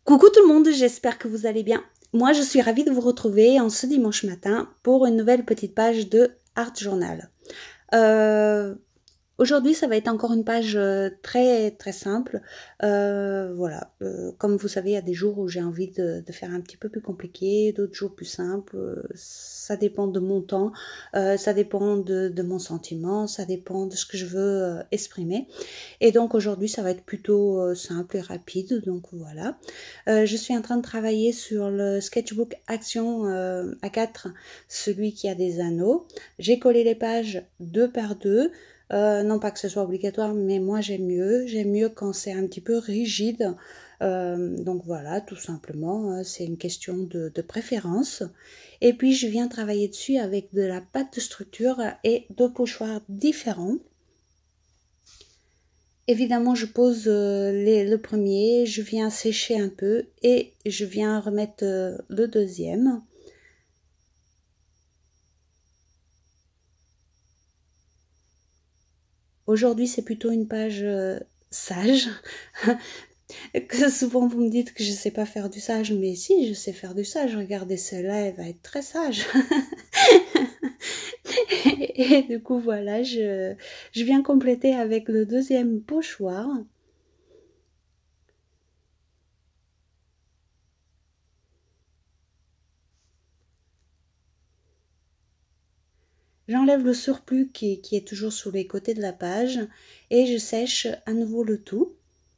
Coucou tout le monde, j'espère que vous allez bien. Moi, je suis ravie de vous retrouver en ce dimanche matin pour une nouvelle petite page de Art Journal. Aujourd'hui, ça va être encore une page très simple. Voilà, comme vous savez, il y a des jours où j'ai envie de faire un petit peu plus compliqué, d'autres jours plus simples. Ça dépend de mon temps, ça dépend de mon sentiment, ça dépend de ce que je veux exprimer. Et donc aujourd'hui, ça va être plutôt simple et rapide. Donc voilà, je suis en train de travailler sur le sketchbook Action A4, celui qui a des anneaux. J'ai collé les pages 2 par 2. Non pas que ce soit obligatoire, mais moi j'aime mieux quand c'est un petit peu rigide. Donc voilà, tout simplement, c'est une question de préférence. Et puis je viens travailler dessus avec de la pâte de structure et deux pochoirs différents. Évidemment, je pose le premier, je viens sécher un peu et je viens remettre le deuxième. Aujourd'hui, c'est plutôt une page sage. Que souvent vous me dites que je sais pas faire du sage, mais si, je sais faire du sage. Regardez, celle-là, elle va être très sage. Et du coup, voilà, je viens compléter avec le deuxième pochoir. J'enlève le surplus qui est toujours sur les côtés de la page et je sèche à nouveau le tout.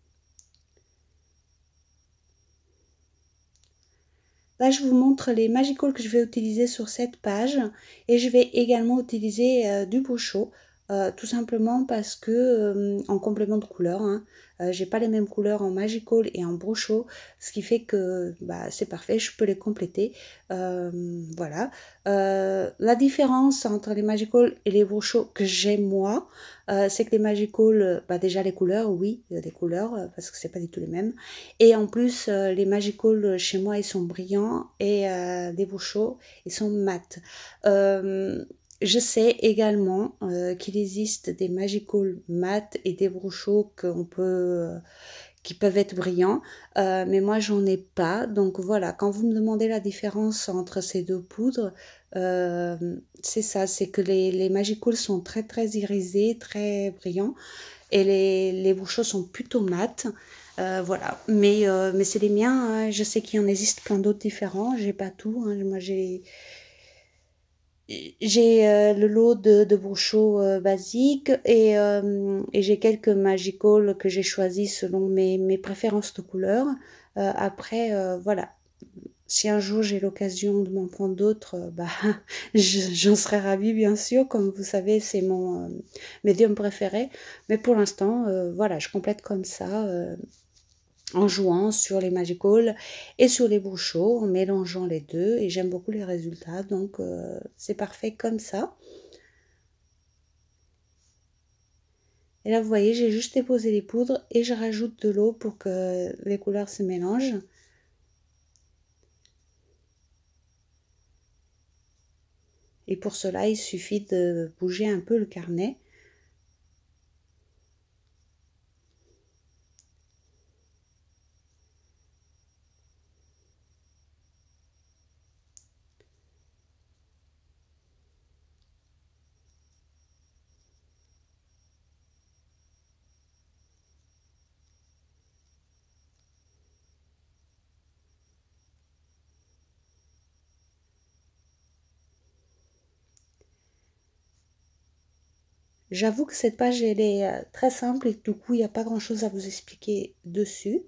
Là, je vous montre les Magical que je vais utiliser sur cette page et je vais également utiliser du Brusho. Tout simplement parce que en complément de couleur, hein, j'ai pas les mêmes couleurs en Magical et en Brusho, ce qui fait que c'est parfait, je peux les compléter. Voilà. La différence entre les Magical et les Brusho que j'ai moi, c'est que les Magical, déjà les couleurs, oui, il y a des couleurs parce que c'est pas du tout les mêmes. Et en plus, les Magical chez moi, ils sont brillants et les Brusho, ils sont mat. Je sais également qu'il existe des Magical mat et des Brusho qui peuvent être brillants, mais moi j'en ai pas. Donc voilà, quand vous me demandez la différence entre ces deux poudres, c'est ça, c'est que les Magical sont très irisés, très brillants, et les Brusho sont plutôt mat. Voilà, mais c'est les miens, hein. Je sais qu'il en existe plein d'autres différents, j'ai pas tout, hein. Moi j'ai le lot de Brusho basique et j'ai quelques Magical que j'ai choisis selon mes préférences de couleurs. Après, voilà, si un jour j'ai l'occasion de m'en prendre d'autres, j'en serais ravie bien sûr. Comme vous savez, c'est mon médium préféré. Mais pour l'instant, voilà, je complète comme ça. En jouant sur les Magical et sur les Brusho, en mélangeant les deux, et j'aime beaucoup les résultats, donc c'est parfait comme ça. Et là vous voyez, j'ai juste déposé les poudres et je rajoute de l'eau pour que les couleurs se mélangent. Et pour cela, il suffit de bouger un peu le carnet. J'avoue que cette page, elle est très simple et du coup, il n'y a pas grand-chose à vous expliquer dessus.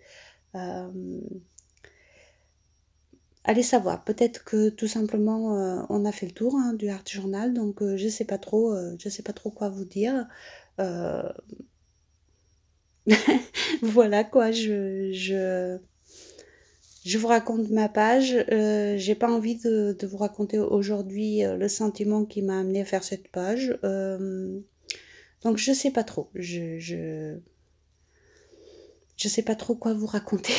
Allez savoir, peut-être que tout simplement, on a fait le tour du Art Journal, donc je sais pas trop quoi vous dire. Voilà quoi, je vous raconte ma page. J'ai pas envie de vous raconter aujourd'hui le sentiment qui m'a amené à faire cette page. Donc je sais pas trop. Je sais pas trop quoi vous raconter.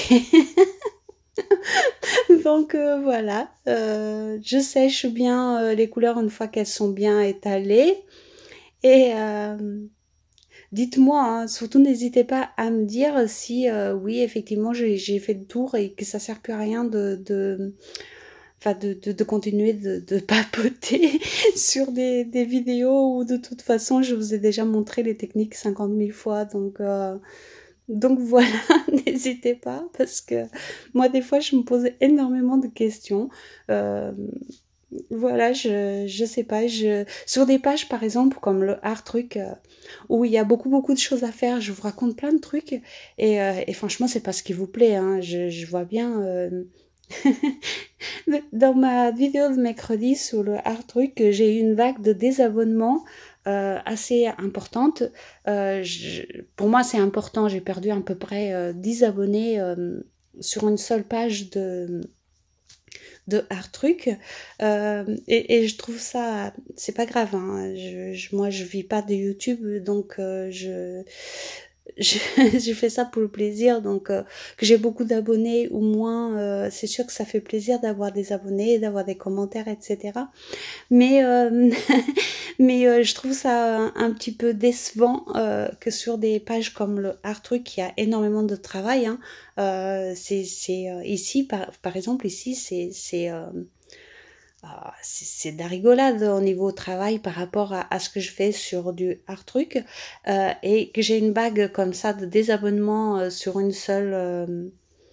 Donc voilà. Je sèche bien les couleurs une fois qu'elles sont bien étalées. Et dites-moi, hein, surtout n'hésitez pas à me dire si oui, effectivement, j'ai fait le tour et que ça sert plus à rien enfin de continuer de papoter sur des vidéos où de toute façon je vous ai déjà montré les techniques 50 000 fois. Donc voilà, n'hésitez pas parce que moi des fois je me pose énormément de questions. Euh, voilà, je sais pas, sur des pages par exemple comme le art truc où il y a beaucoup de choses à faire, je vous raconte plein de trucs et franchement c'est pas ce qui vous plaît, hein. Je vois bien dans ma vidéo de mercredi sur le art truc, j'ai eu une vague de désabonnements assez importante. Pour moi, c'est important. J'ai perdu à peu près 10 abonnés sur une seule page de art truc. Et je trouve ça, c'est pas grave, hein. Moi, je vis pas de YouTube, donc je, je fais ça pour le plaisir, donc que j'ai beaucoup d'abonnés ou moins, c'est sûr que ça fait plaisir d'avoir des abonnés, d'avoir des commentaires, etc. Mais, je trouve ça un petit peu décevant que sur des pages comme le Art Truc, il y a énormément de travail, hein. Ici, par exemple, ici, c'est de la rigolade au niveau travail par rapport à ce que je fais sur du art truc et que j'ai une bague comme ça de désabonnement sur une seule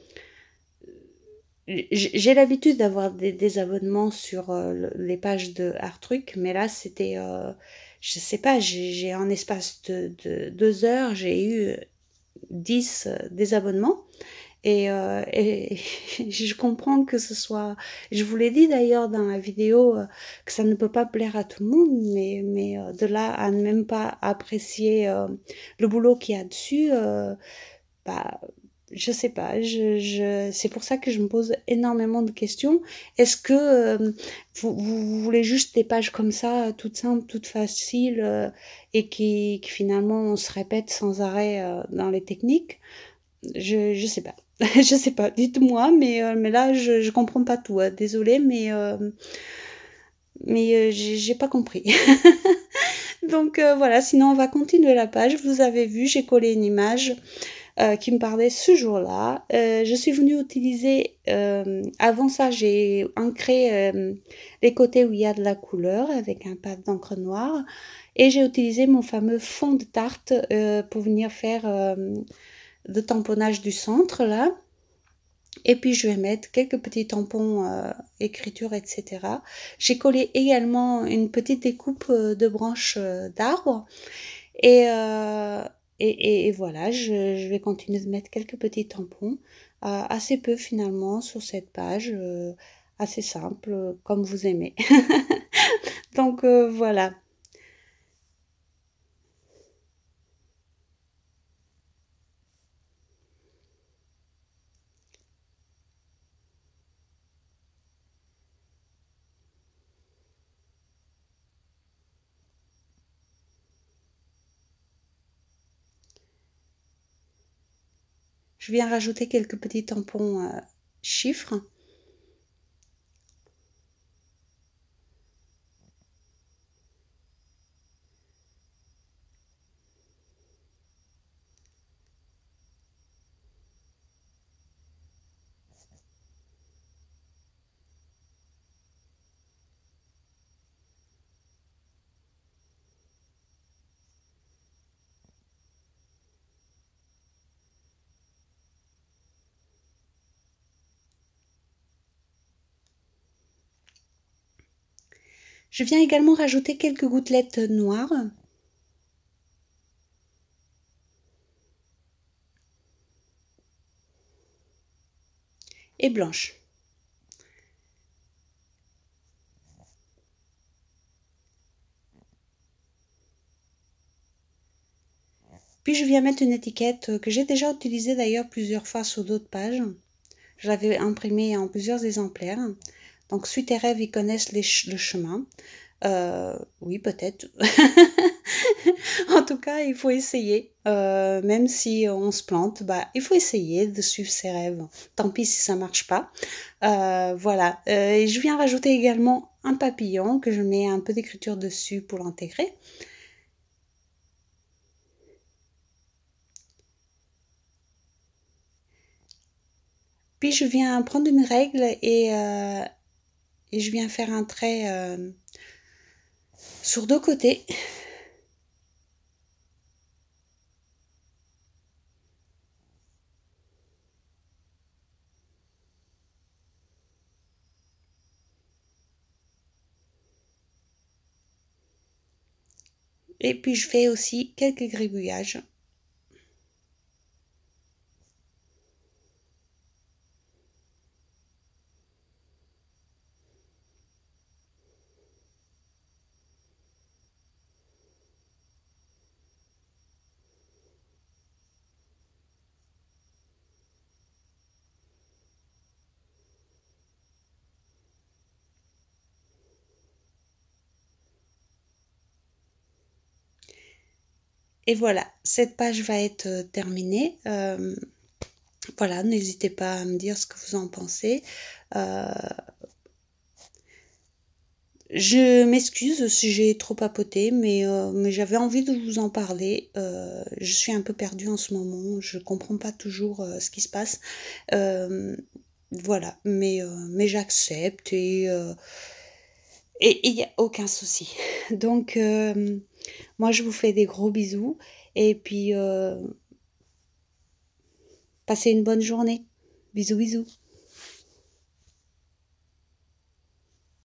j'ai l'habitude d'avoir des abonnements sur les pages de art truc, mais là c'était je sais pas, j'ai en espace de 2 heures j'ai eu 10 désabonnements et je comprends que ce soit... Je vous l'ai dit d'ailleurs dans la vidéo que ça ne peut pas plaire à tout le monde, mais de là à ne même pas apprécier le boulot qu'il y a dessus, bah, je sais pas. C'est pour ça que je me pose énormément de questions. Est-ce que vous voulez juste des pages comme ça, toutes simples, toutes faciles, et qui finalement on se répète sans arrêt dans les techniques? Je sais pas. Je sais pas, dites-moi, mais là, je comprends pas tout, hein. Désolée, mais j'ai pas compris. Donc voilà, sinon on va continuer la page. Vous avez vu, j'ai collé une image qui me parlait ce jour-là. Je suis venue utiliser, avant ça, j'ai ancré les côtés où il y a de la couleur avec un pad d'encre noire. Et j'ai utilisé mon fameux fond de tarte pour venir faire de tamponnage du centre là. Et puis je vais mettre quelques petits tampons écriture, etc. J'ai collé également une petite découpe de branches d'arbres. Et, euh, et voilà, je vais continuer de mettre quelques petits tampons. Assez peu finalement sur cette page. Assez simple, comme vous aimez. Donc voilà. Je viens rajouter quelques petits tampons chiffres. Je viens également rajouter quelques gouttelettes noires. Et blanches. Puis je viens mettre une étiquette que j'ai déjà utilisée d'ailleurs plusieurs fois sur d'autres pages. Je l'avais imprimée en plusieurs exemplaires. Donc, suite tes rêves, ils connaissent le chemin. Oui, peut-être. En tout cas, il faut essayer. Même si on se plante, bah, il faut essayer de suivre ses rêves. Tant pis si ça marche pas. Voilà. Et je viens rajouter également un papillon que je mets un peu d'écriture dessus pour l'intégrer. Puis je viens prendre une règle et je viens faire un trait sur 2 côtés. Et puis je fais aussi quelques gribouillages. Et voilà, cette page va être terminée. Voilà, n'hésitez pas à me dire ce que vous en pensez. Je m'excuse si j'ai trop papoté, mais j'avais envie de vous en parler. Je suis un peu perdue en ce moment, je comprends pas toujours ce qui se passe. Voilà, mais j'accepte et il n'y a aucun souci. Donc, moi, je vous fais des gros bisous et puis passez une bonne journée. Bisous, bisous.